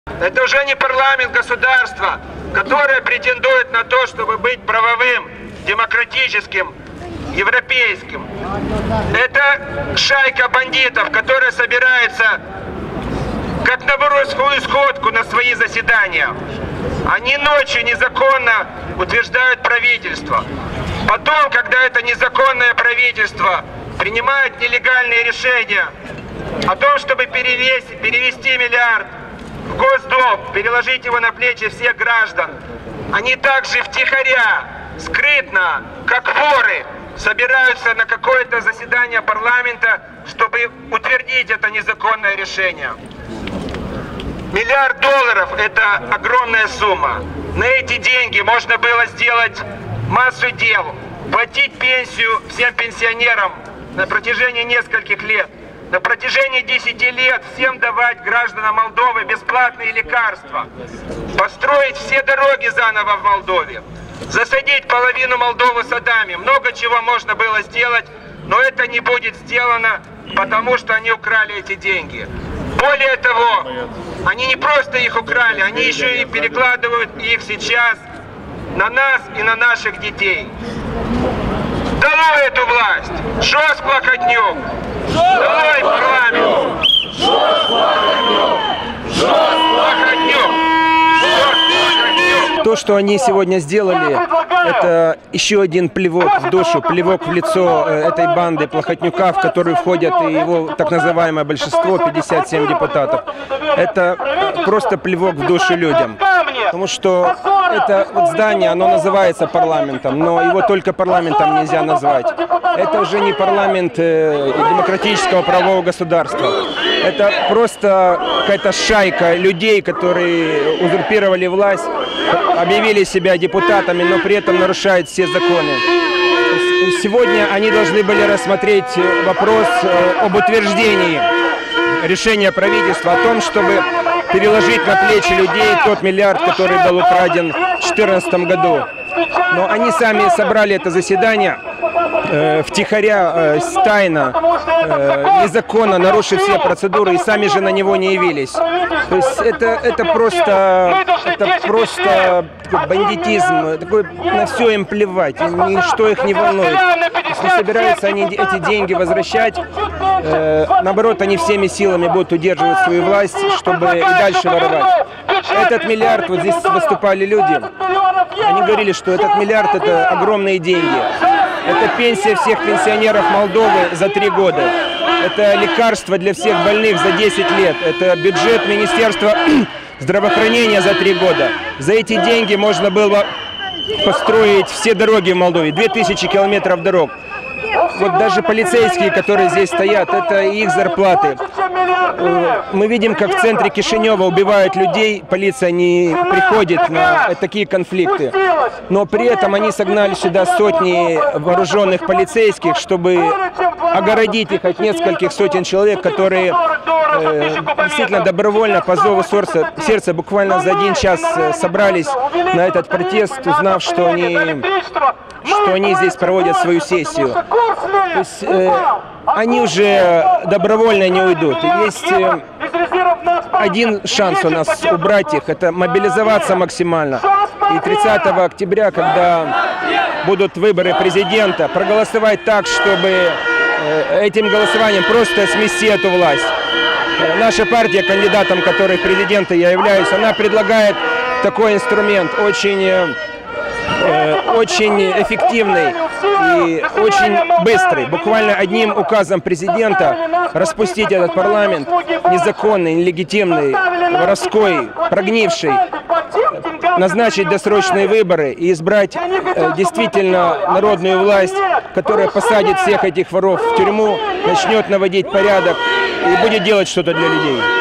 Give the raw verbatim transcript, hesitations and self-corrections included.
Это уже не парламент государства, которое претендует на то, чтобы быть правовым, демократическим, европейским. Это шайка бандитов, которая собирается как на воровскую сходку на свои заседания. Они ночью незаконно утверждают правительство. Потом, когда это незаконное правительство принимает нелегальные решения о том, чтобы перевести, перевести миллиард в госдолг, переложить его на плечи всех граждан, они также втихаря, скрытно, как воры, собираются на какое-то заседание парламента, чтобы утвердить это незаконное решение. Миллиард долларов – это огромная сумма. На эти деньги можно было сделать массу дел, платить пенсию всем пенсионерам на протяжении нескольких лет, на протяжении десяти лет всем давать гражданам Молдовы бесплатные лекарства, построить все дороги заново в Молдове, засадить половину Молдовы садами. Много чего можно было сделать, но это не будет сделано, потому что они украли эти деньги. Более того, они не просто их украли, они еще и перекладывают их сейчас на нас и на наших детей. Долой эту власть! Жёст Плохотнюк! Долой парламент! Жёст Плохотнюк! Жёст Плохотнюк! То, что они сегодня сделали, это еще один плевок в душу, плевок в лицо этой банды Плохотнюка, в которую входят и его так называемое большинство, пятьдесят семь депутатов. Это просто плевок в душу людям. Потому что это вот здание, оно называется парламентом, но его только парламентом нельзя назвать. Это уже не парламент э, демократического правового государства. Это просто какая-то шайка людей, которые узурпировали власть, объявили себя депутатами, но при этом нарушают все законы. Сегодня они должны были рассмотреть вопрос об утверждении решения правительства о том, чтобы переложить на плечи людей тот миллиард, который был украден в две тысячи четырнадцатом году. Но они сами собрали это заседание э, втихаря, э, тайно, э, незаконно, нарушив все процедуры, и сами же на него не явились. То есть это, это просто, это просто такой бандитизм, такой, на все им плевать, ничто их не волнует. Если собираются они эти деньги возвращать, э, наоборот, они всеми силами будут удерживать свою власть, чтобы и дальше воровать. Этот миллиард, вот здесь выступали люди, они говорили, что этот миллиард – это огромные деньги. Это пенсия всех пенсионеров Молдовы за три года. Это лекарства для всех больных за десять лет. Это бюджет Министерства здравоохранения за три года. За эти деньги можно было построить все дороги в Молдове. Две тысячи километров дорог. Вот даже полицейские, которые здесь стоят, это их зарплаты. Мы видим, как в центре Кишинева убивают людей, полиция не приходит на такие конфликты. Но при этом они согнали сюда сотни вооруженных полицейских, чтобы огородить их от нескольких сотен человек, которые э, действительно добровольно по зову сердца, сердца буквально за один час собрались на этот протест, узнав, что они, что они здесь проводят свою сессию. То есть, э, они уже добровольно не уйдут. Есть э, один шанс у нас убрать их, это мобилизоваться максимально. И тридцатого октября, когда будут выборы президента, проголосовать так, чтобы э, этим голосованием просто смести эту власть. Э, наша партия, кандидатом которой в президенты я являюсь, она предлагает такой инструмент, очень... Э, очень эффективный и очень быстрый. Буквально одним указом президента распустить этот парламент, незаконный, нелегитимный, воровской, прогнивший, назначить досрочные выборы и избрать э, действительно народную власть, которая посадит всех этих воров в тюрьму, начнет наводить порядок и будет делать что-то для людей.